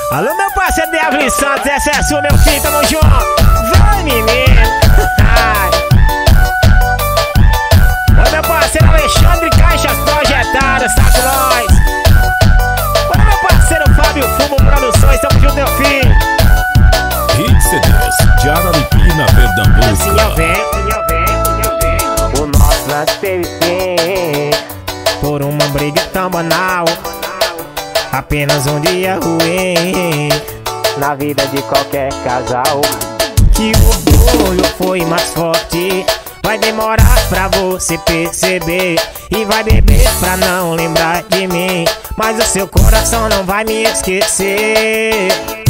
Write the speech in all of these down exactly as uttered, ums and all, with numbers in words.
Alô, meu parceiro de Evelyn Santos, essa é a sua, meu filho, tamo junto. Vai, menino. Oi, meu parceiro Alexandre Caixas Projetadas, tá com nós. Oi, meu parceiro Fábio Fumo Produções, tamo junto, meu filho. Hit C Ds de Araripina, Pernambuco. Assim eu venho, assim eu venho, assim eu venho. O nosso lance teve fim por uma briga tão banal. Apenas um dia ruim na vida de qualquer casal. Que o orgulho foi mais forte. Vai demorar pra você perceber e vai beber pra não lembrar de mim, mas o seu coração não vai me esquecer.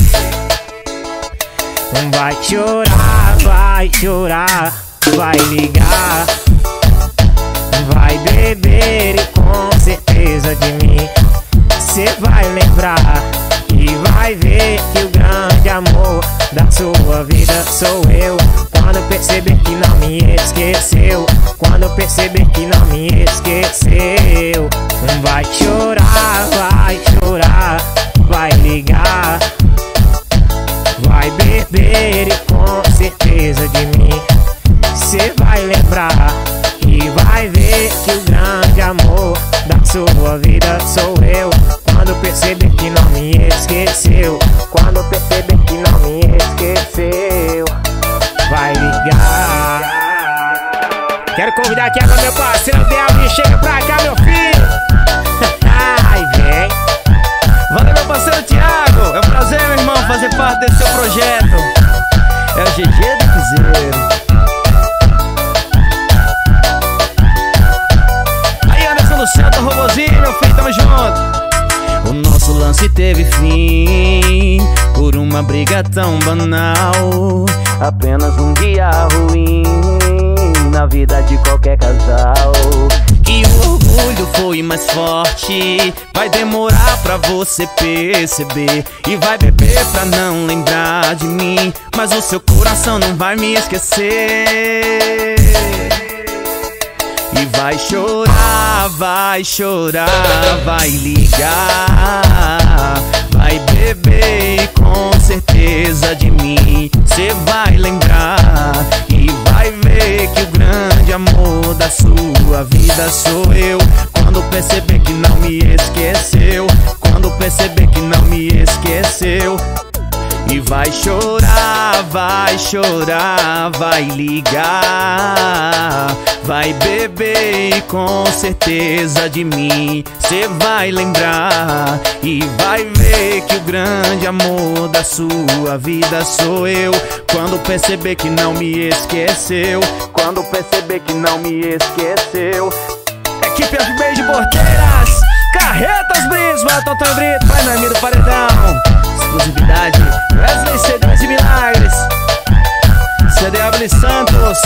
Vai chorar, vai chorar, vai ligar, vai beber e com certeza de mim cê vai lembrar e vai ver que o grande amor da sua vida sou eu. Quando perceber que não me esqueceu, quando perceber que não me esqueceu, vai chorar, vai chorar, vai ligar, vai beber e com certeza de mim cê vai lembrar e vai ver que o grande amor da sua vida sou eu. Quando perceber que não me esqueceu, quando perceber que não me esqueceu, vai ligar. Quero convidar aqui agora meu parceiro Delvin, chega pra cá, meu filho. Ai, vem. Valeu, meu parceiro Thiago. É um prazer, meu irmão, fazer parte desse seu projeto. É o G G do Piseiro. Aí, Anderson do Centro, Robozinho, meu filho, tamo junto. O nosso lance teve fim por uma briga tão banal. Apenas um dia ruim na vida de qualquer casal. E o orgulho foi mais forte. Vai demorar pra você perceber e vai beber pra não lembrar de mim, mas o seu coração não vai me esquecer. E vai chorar, vai chorar, vai ligar, vai beber e com certeza de mim cê vai lembrar e vai ver que o grande amor da sua vida sou eu. Quando perceber que não me esqueceu, quando perceber que não me esqueceu, e vai chorar, vai chorar, vai ligar, vai beber e com certeza de mim cê vai lembrar e vai ver que o grande amor da sua vida sou eu. Quando perceber que não me esqueceu, quando perceber que não me esqueceu. Equipe F B de Porteiras, Carretas Brisba, Toton Brito, vai na minha do Paredão. Exclusividade Wesley C Ds de Milagres, C D Evelyn Santos,